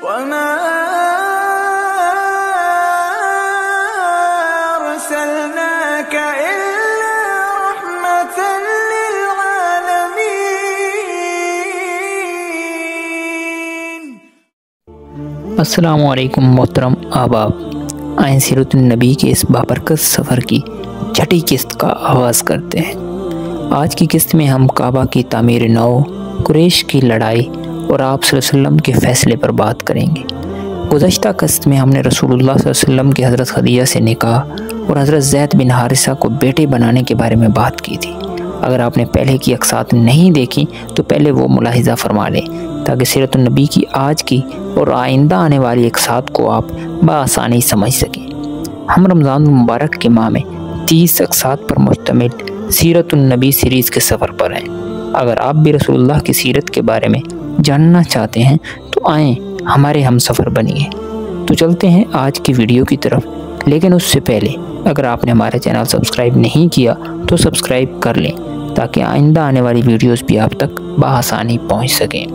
وما أرسلناك إلا رحمة للعالمين. السلام علیکم محترم احباب، آئیں سیرت النبی کے اس بابرکت سفر کی چھٹی قسط کا آغاز کرتے ہیں۔ آج کی قسط میں ہم کعبہ کی تعمیر نو، قریش کی لڑائی اور آپ صلی اللہ علیہ وسلم کے فیصلے پر بات کریں گے۔ گزشتہ قسط میں ہم نے رسول اللہ صلی اللہ علیہ وسلم کی حضرت خدیجہ سے نکاح اور حضرت زید بن حارثہ کو بیٹے بنانے کے بارے میں بات کی تھی۔ اگر آپ نے پہلے کی اقساط نہیں دیکھی تو پہلے وہ ملاحظہ فرما لیں تاکہ سیرت النبی کی آج کی اور آئندہ آنے والی اقساط کو آپ بآسانی سمجھ سکیں۔ ہم رمضان المبارک کے ماہ میں 30 اقساط پر مشتمل سیرت النبی سیریز کے سفر پر ہیں۔ اگر آپ بھی رسول اللہ کی سیرت کے بارے میں جاننا چاہتے ہیں تو آئیں ہمارے ہم سفر بنیے۔ تو چلتے ہیں آج کی ویڈیو کی طرف، لیکن اس سے پہلے اگر آپ نے ہمارا چینل سبسکرائب نہیں کیا تو سبسکرائب کر لیں تاکہ آئندہ آنے والی ویڈیوز بھی آپ تک بآسانی پہنچ سکیں۔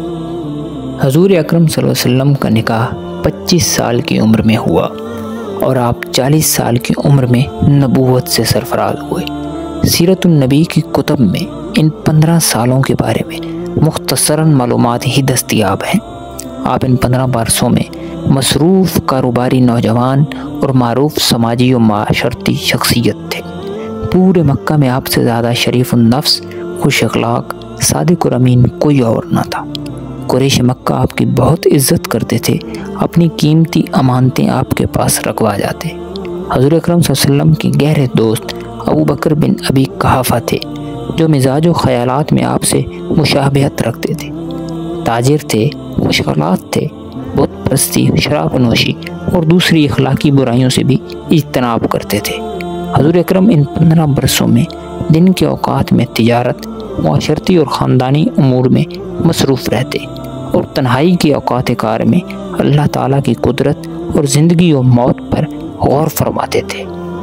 حضور اکرم صلی اللہ علیہ وسلم کا نکاح 25 سال کی عمر میں ہوا اور آپ 40 سال کی عمر میں نبوت سے سرفراز ہوئے۔ سیرت النبی کی کتب میں ان 15 سالوں کے بارے میں مختصراً معلومات ہی دستیاب ہیں۔ آپ ان 15 برسوں میں مصروف کاروباری نوجوان اور معروف سماجی و معاشرتی شخصیت تھے۔ پورے مکہ میں آپ سے زیادہ شریف النفس، خوش اخلاق، صادق اور امین کوئی اور نہ تھا۔ قریش مکہ آپ کی بہت عزت کرتے تھے، اپنی قیمتی امانتیں آپ کے پاس رکھوا جاتے۔ حضور اکرم صلی اللہ علیہ وسلم کے گہرے دوست ابو بکر بن ابی قحافہ تھے، جو مزاج و خیالات میں آپ سے مشابہت رکھتے تھے۔ تاجر تھے، خوش اخلاق تھے، بت پرستی، شراب نوشی اور دوسری اخلاقی برائیوں سے بھی اجتناب کرتے تھے۔ حضور اکرم ان 15 برسوں میں دن کے اوقات میں تجارت، معاشرتی اور خاندانی امور میں مصروف رہتے اور تنہائی کے اوقات کار میں اللہ تعالیٰ کی قدرت اور زندگی و موت پر غور فرماتے تھے۔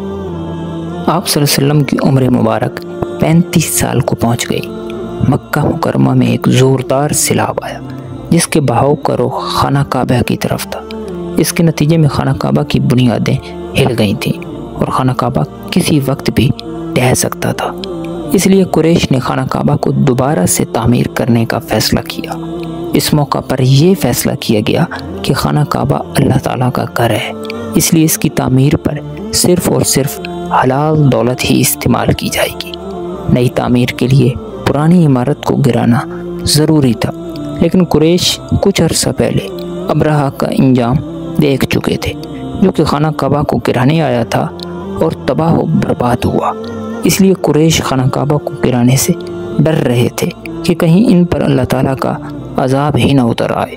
آپ صلی اللہ علیہ وسلم کی عمر مبارک 35 سال کو پہنچ گئی۔ مکہ مکرمہ میں ایک زوردار سیلاب آیا جس کے بہاؤ کا رخ خانہ کعبہ کی طرف تھا۔ اس کے نتیجے میں خانہ کعبہ کی بنیادیں ہل گئی تھیں اور خانہ کعبہ کسی وقت بھی ڈھہ سکتا تھا۔ اس لیے قریش نے خانہ کعبہ کو دوبارہ سے تعمیر کرنے کا فیصلہ کیا۔ اس موقع پر یہ فیصلہ کیا گیا کہ خانہ کعبہ اللہ تعالیٰ کا گھر ہے، اس لیے اس کی تعمیر پر صرف اور صرف حلال دولت ہی استعمال کی جائے گی۔ نئی تعمیر کے لیے پرانی عمارت کو گرانا ضروری تھا، لیکن قریش کچھ عرصہ پہلے ابرہہ کا انجام دیکھ چکے تھے، جو کہ خانہ کعبہ کو گرانے آیا تھا اور تباہ و برباد ہوا۔ اس لیے قریش خانہ کعبہ کو گرانے سے ڈر رہے تھے کہ کہیں ان پر اللہ تعالیٰ کا عذاب ہی نہ اتر آئے۔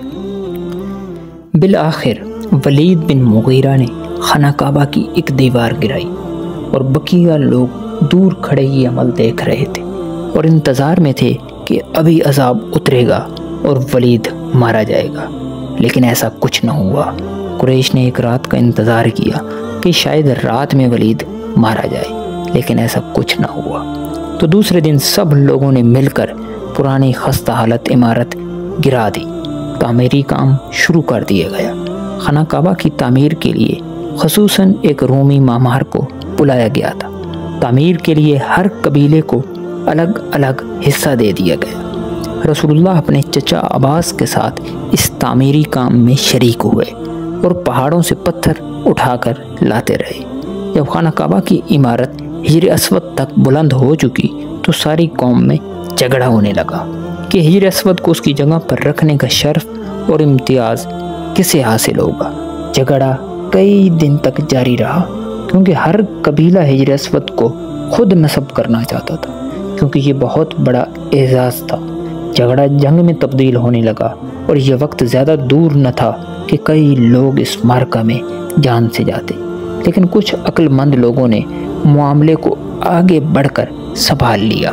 بالآخر ولید بن مغیرہ نے خانہ کعبہ کی ایک دیوار گرائی اور بقیہ لوگ دور کھڑے یہ عمل دیکھ رہے تھے اور انتظار میں تھے کہ ابھی عذاب اترے گا اور ولید مارا جائے گا، لیکن ایسا کچھ نہ ہوا۔ قریش نے ایک رات کا انتظار کیا کہ شاید رات میں ولید مارا جائے، لیکن ایسا کچھ نہ ہوا۔ تو دوسرے دن سب لوگوں نے مل کر پرانی خستہ حالت عمارت گرا دی۔ تعمیری کام شروع کر دیا گیا۔ خانہ کعبہ کی تعمیر کے لیے خصوصاً ایک رومی معمار کو بلایا گیا تھا۔ تعمیر کے لیے ہر قبیلے کو الگ الگ حصہ دے دیا گیا۔ رسول اللہ اپنے چچا عباس کے ساتھ اس تعمیری کام میں شریک ہوئے اور پہاڑوں سے پتھر اٹھا کر لاتے رہے۔ جب خانہ کعبہ کی عمارت حجر اسود تک بلند ہو چکی تو ساری قوم میں جھگڑا ہونے لگا کہ حجر اسود کو اس کی جگہ پر رکھنے کا شرف اور امتیاز کسے حاصل ہوگا۔ جھگڑا کئی دن تک جاری رہا کیونکہ ہر قبیلہ حجر اسود کو خود نصب کرنا چاہتا تھا، کیونکہ یہ بہت بڑا اعزاز تھا۔ جھگڑا جنگ میں تبدیل ہونے لگا اور یہ وقت زیادہ دور نہ تھا کہ کئی لوگ اس معرکہ میں جان سے جاتے، لیکن کچھ عقل مند لوگوں نے معاملے کو آگے بڑھ کر سنبھال لیا۔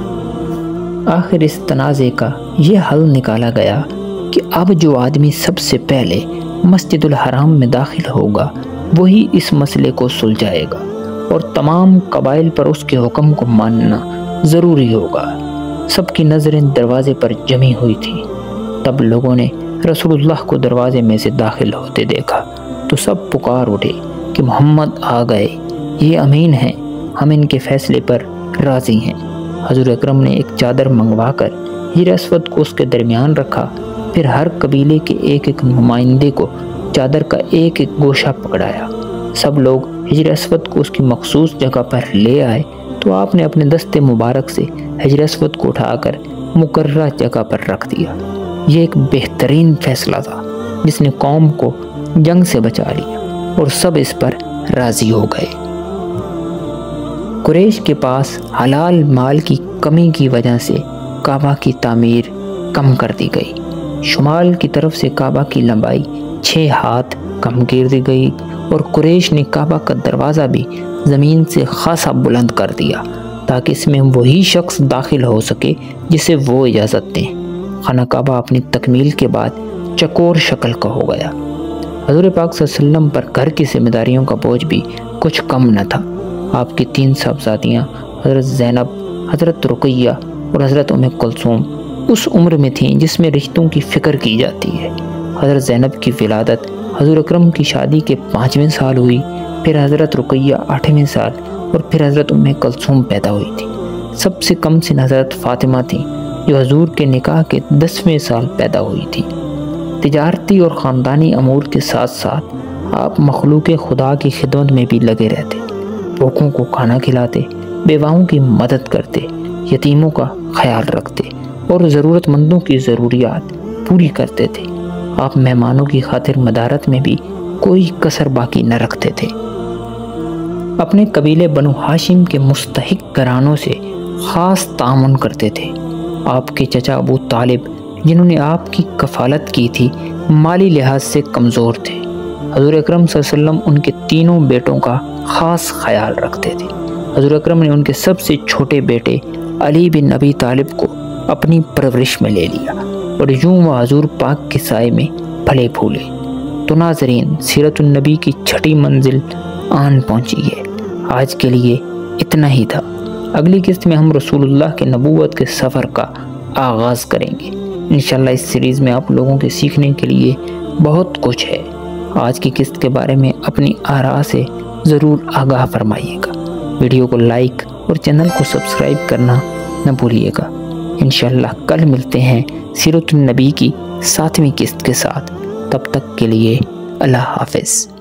آخر اس تنازع کا یہ حل نکالا گیا کہ اب جو آدمی سب سے پہلے مسجد الحرام میں داخل ہوگا وہی اس مسئلے کو سلجھائے گا اور تمام قبائل پر اس کے حکم کو ماننا ضروری ہوگا۔ سب کی نظریں دروازے پر جمی ہوئی تھیں۔ تب لوگوں نے رسول کو دروازے میں سے داخل ہوتے دیکھا تو سب پکار اٹھے کہ محمد آ گئے، یہ امین ہیں، ہم ان کے فیصلے پر راضی ہیں۔ حضور اکرم نے ایک چادر منگوا کر حجر اسود کو اس کے درمیان رکھا، پھر ہر قبیلے کے ایک نمائندے کو چادر کا ایک گوشہ پکڑایا۔ سب لوگ حجر اسود کو اس کی مخصوص جگہ پر لے آئے تو آپ نے اپنے دست مبارک سے حجر اسود کو اٹھا کر مقررہ جگہ پر رکھ دیا۔ یہ ایک بہترین فیصلہ تھا جس نے قوم کو جنگ سے بچا لیا اور سب اس پر راضی ہو گئے۔ قریش کے پاس حلال مال کی کمی کی وجہ سے کعبہ کی تعمیر کم کر دی گئی۔ شمال کی طرف سے کعبہ کی لمبائی 6 ہاتھ کم کر دی گئی اور قریش نے کعبہ کا دروازہ بھی زمین سے خاصا بلند کر دیا تاکہ اس میں وہی شخص داخل ہو سکے جسے وہ اجازت دیں۔ خانہ کعبہ اپنی تکمیل کے بعد چکور شکل کا ہو گیا۔ حضور پاک صلی اللہ علیہ وسلم پر گھر کی ذمہ داریوں کا بوجھ بھی کچھ کم نہ تھا۔ آپ کی 3 صاحبزادیاں حضرت زینب، حضرت رقیہ اور حضرت ام کلثوم اس عمر میں تھیں جس میں رشتوں کی فکر کی جاتی ہے۔ حضرت زینب کی ولادت حضور اکرم کی شادی کے 5ویں سال ہوئی، پھر حضرت رقیہ 8ویں سال اور پھر حضرت ام کلثوم پیدا ہوئی تھی۔ سب سے کم سن حضرت فاطمہ تھیں جو حضور کے نکاح کے 10ویں سال پیدا ہوئی تھی۔ تجارتی اور خاندانی امور کے ساتھ ساتھ آپ مخلوق خدا کی خدمت میں بھی لگے رہتے، بھوکوں کو کھانا کھلاتے، بیواؤں کی مدد کرتے، یتیموں کا خیال رکھتے اور ضرورت مندوں کی ضروریات پوری کرتے تھے۔ آپ مہمانوں کی خاطر مدارت میں بھی کوئی کسر باقی نہ رکھتے تھے۔ اپنے قبیلے بنو ہاشم کے مستحق گھرانوں سے خاص تعاون کرتے تھے۔ آپ کے چچا ابو طالب جنہوں نے آپ کی کفالت کی تھی مالی لحاظ سے کمزور تھے۔ حضور اکرم صلی اللہ علیہ وسلم ان کے 3 بیٹوں کا خاص خیال رکھتے تھے۔ حضور اکرم نے ان کے سب سے چھوٹے بیٹے علی بن ابی طالب کو اپنی پرورش میں لے لیا اور یوں وہ حضور پاک کے سائے میں پھلے پھولے۔ تو ناظرین، سیرت النبی کی 6ٹھی منزل آن پہنچی ہے۔ آج کے لیے اتنا ہی تھا۔ اگلی قسط میں ہم رسول اللہ کے نبوت کے سفر کا آغاز کریں گے۔ انشاءاللہ اس سیریز میں آپ لوگوں کے سیکھنے کے لیے بہت کچھ ہے۔ آج کی قسط کے بارے میں اپنی آراء سے ضرور آگاہ فرمائیے گا۔ ویڈیو کو لائک اور چینل کو سبسکرائب کرنا نہ بھولیے گا۔ انشاءاللہ کل ملتے ہیں سیرت النبی کی 7ویں قسط کے ساتھ۔ تب تک کے لیے اللہ حافظ۔